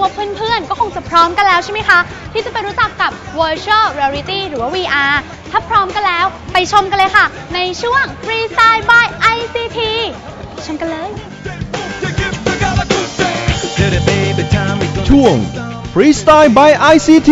ว่าเพื่อนๆก็คงจะพร้อมกันแล้วใช่ไหมคะที่จะไปรู้จักกับ Virtual Reality หรือว่า VR ถ้าพร้อมกันแล้วไปชมกันเลยค่ะในช่วง Freestyle by ICT ชมกันเลยช่วง Freestyle by ICT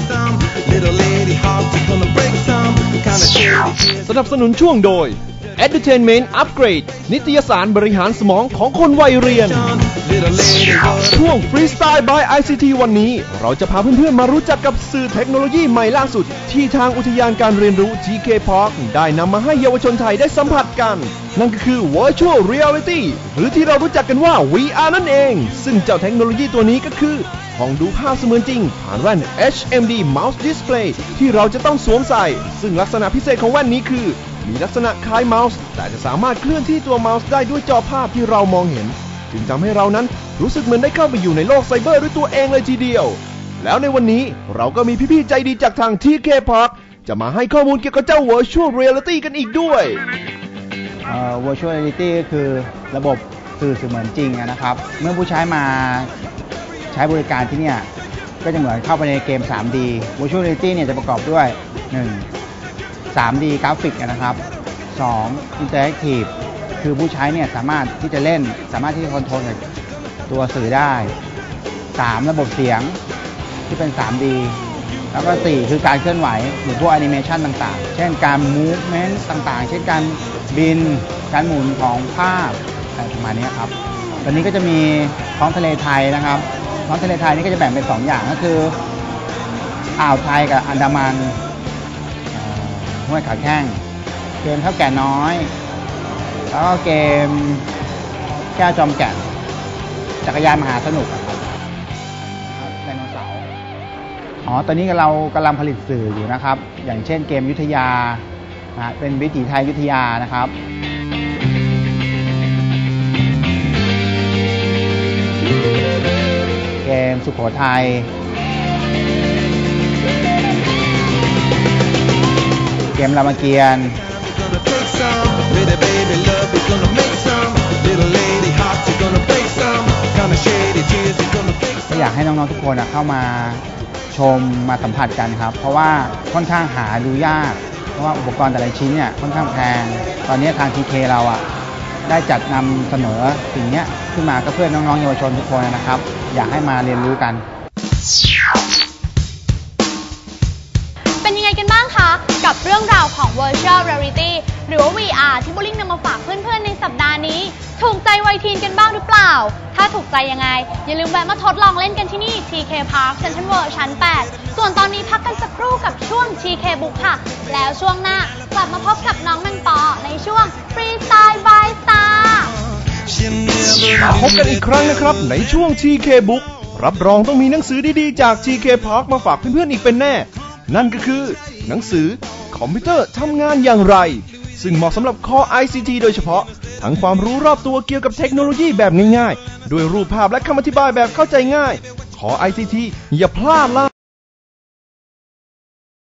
สนับสนุนช่วงโดย Entertainment Upgrade นิตยสารบริหารสมองของคนวัยเรียนช่วง Freestyle by ICT วันนี้เราจะพาเพื่อนๆมารู้จักกับสื่อเทคโนโลยีใหม่ล่าสุดที่ทางอุทยานการเรียนรู้ TK Park ได้นำมาให้เยาวชนไทยได้สัมผัสกันนั่นก็คือ Virtual Reality หรือที่เรารู้จักกันว่า VR นั่นเองซึ่งเจ้าเทคโนโลยีตัวนี้ก็คือห้องดูภาพเสมือนจริงผ่านแว่น HMD Mouse Display ที่เราจะต้องสวมใส่ซึ่งลักษณะพิเศษของแว่นนี้คือมีลักษณะคล้ายเมาส์แต่จะสามารถเคลื่อนที่ตัวเมาส์ได้ด้วยจอภาพที่เรามองเห็นจึงทำให้เรานั้นรู้สึกเหมือนได้เข้าไปอยู่ในโลกไซเบอร์ด้วยตัวเองเลยทีเดียวแล้วในวันนี้เราก็มีพี่ๆใจดีจากทาง TK Park จะมาให้ข้อมูลเกี่ยวกับเจ้า Virtual Reality กันอีกด้วย Virtual Reality ก็คือระบบสื่อเสมือนจริงนะครับเมื่อผู้ใช้มาใช้บริการที่นี่ก็จะเหมือนเข้าไปในเกม 3D Virtual Reality เนี่ยจะประกอบด้วย 1. 3D กราฟิกนะครับ 2. Interactive คือผู้ใช้เนี่ยสามารถที่จะเล่นสามารถที่จะคอนโทรลตัวสื่อได้ 3. ระบบเสียงที่เป็น 3D แล้วก็ 4. คือการเคลื่อนไหวหรือพวกแอนิเมชันต่างๆเช่นการ movement ต่างๆเช่นการบินการหมุนของภาพอะไรประมาณนี้ครับตอนนี้ก็จะมีท้องทะเลไทยนะครับท้องทะเลไทยนี่ก็จะแบ่งเป็น2อย่างก็คืออ่าวไทยกับอันดามันห้วยขาแข้งเกมเท่าแก่น้อยแล้วก็เกมแก้วจอมแก่นจักรยานมหาสนุกครับไดโนเสาร์ตอนนี้เรากำลังผลิตสื่ออยู่นะครับอย่างเช่นเกมยุทธยาเป็นวิถีไทยยุทธยานะครับเกมสุโขทัยเกมรามเกียรติ์ก็อยากให้น้องๆทุกคนเข้ามาชมมาสัมผัสกันครับเพราะว่าค่อนข้างหาดูยากเพราะว่าอุปกรณ์แต่ละชิ้นเนี่ยค่อนข้างแพงตอนนี้ทาง TK เราได้จัดนำเสนอสิ่งนี้ขึ้นมาก็เพื่อน้องๆเยาวชนทุกคนนะครับอยากให้มาเรียนรู้กันเป็นยังไงกันบ้างคะกับเรื่องราวของ Virtual Reality หรือว่า VR ที่โบลิ่งนำมาฝากเพื่อนๆในสัปดาห์นี้ถูกใจวัยทีนกันบ้างหรือเปล่าถ้าถูกใจยังไงอย่าลืมแวะมาทดลองเล่นกันที่นี่ TK Park Central World ชั้น 8ส่วนตอนนี้พักกันสักครู่กับช่วง TK Book ค่ะแล้วช่วงหน้ากลับมาพบกับน้องแมงปอในช่วง Freestyle by Star พบกันอีกครั้งนะครับในช่วง TK Book รับรองต้องมีหนังสือดีๆจาก TK Park มาฝากเพื่อนๆอีกเป็นแน่นั่นก็คือหนังสือคอมพิวเตอร์ทำงานอย่างไรซึ่งเหมาะสำหรับคอ ICT โดยเฉพาะทั้งความรู้รอบตัวเกี่ยวกับเทคโนโลยีแบบง่ายๆด้วยรูปภาพและคำอธิบายแบบเข้าใจง่ายคอ ICT อย่าพลาดละ